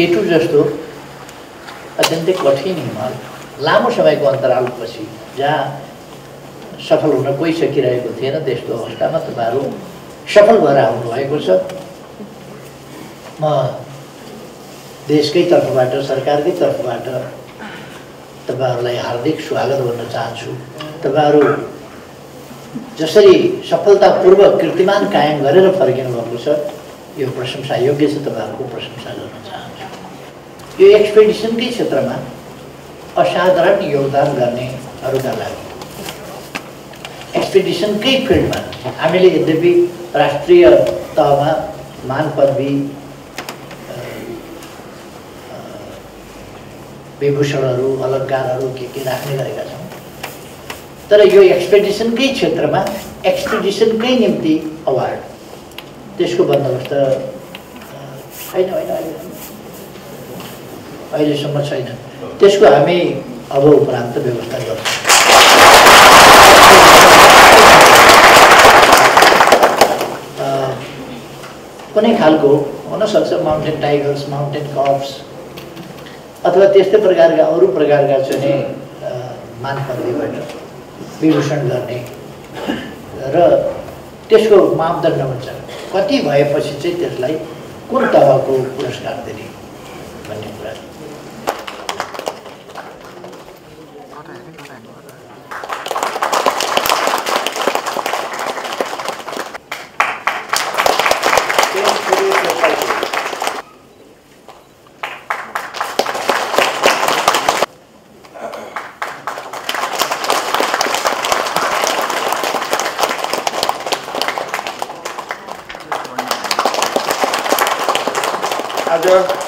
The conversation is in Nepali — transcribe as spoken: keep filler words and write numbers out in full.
केटु जस्तो अत्यन्तै कठिन हिमाल लामो समयको अन्तरालपछि जहाँ सफल हुन कोही सकिरहेको थिएन त्यस्तो अवस्थामा तपाईहरु सफल भएर आउनुभएको छ। म देशकै तर्फबाट सरकारकै तर्फबाट तपाईहरुलाई हार्दिक स्वागत गर्न चाहन्छु। तपाईहरु जसरी सफलतापूर्वक कीर्तिमान कायम गरेर फर्किनु भएको छ यो प्रशंसा योग्य छ। तपाईहरुको प्रशंसा गर्न चाहन्छु। यो एक्सपेडिसनकै क्षेत्रमा असाधारण योगदान गर्नेहरुका लागि एक्सपेडिसनकै फिल्डमा हामीले यद्यपि राष्ट्रिय तहमा मान पदवी विभूषणहरू अलङ्कारहरू के के राख्ने गरेका छौं, तर यो एक्सपेडिसनकै क्षेत्रमा एक्सपेडिसनकै निम्ति अवार्ड त्यसको बन्दोबस्त छैन होइन अहिलेसम्म छैन। त्यसको हामी अब उपरान्त व्यवस्था गर्छौं। कुनै खालको हुन सक्छ माउन्टेन टाइगर्स, माउन्टेन कप्स अथवा त्यस्तै प्रकारका अरू प्रकारका चाहिँ मान पदवीबाट विभूषण गर्ने र त्यसको मापदण्ड हुन्छ कति भएपछि चाहिँ त्यसलाई कुन तहको पुरस्कार दिने भन्ने कुरा। आज